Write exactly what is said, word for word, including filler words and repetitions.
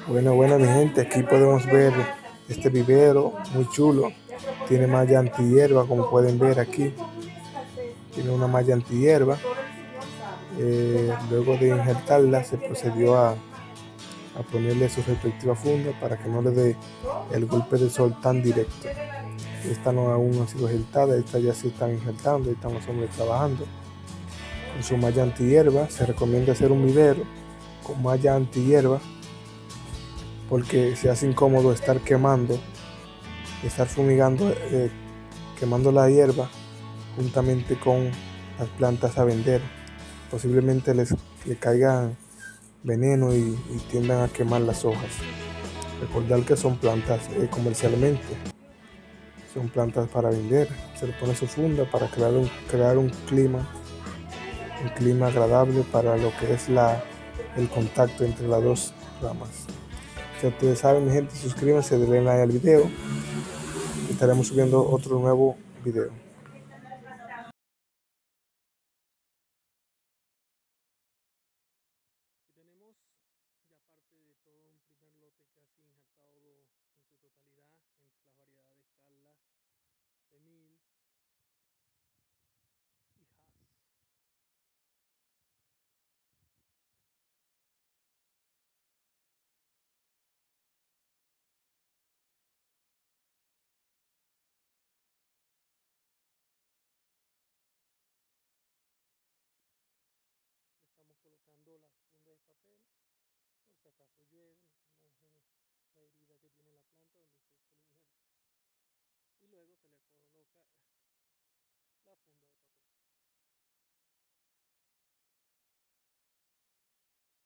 Bueno, bueno, mi gente, aquí podemos ver este vivero muy chulo. Tiene malla antihierba, como pueden ver aquí. Tiene una malla antihierba. Eh, luego de injertarla, se procedió a, a ponerle su respectiva funda para que no le dé el golpe de sol tan directo. Esta no aún ha sido injertada, esta ya se están injertando, están los hombres trabajando. Con su malla antihierba, se recomienda hacer un vivero con malla antihierba porque se hace incómodo estar quemando, estar fumigando, eh, quemando la hierba juntamente con las plantas a vender. Posiblemente les le caigan veneno y, y tiendan a quemar las hojas. Recordar que son plantas eh, comercialmente, son plantas para vender. Se le pone su funda para crear un, crear un clima, un clima agradable para lo que es la, el contacto entre las dos ramas. Ya ustedes saben, mi gente, suscríbanse, denle like al video. Estaremos subiendo otro nuevo video. Y tenemos ya parte de todo un primer lote casi injertado en su totalidad entre las variedades Carla, Semil y Hass. Le estamos colocando las fundas de papel por si acaso llueve, no se moje la herida que tiene la planta donde se, se le injerta. Y luego se le coloca la funda de papel.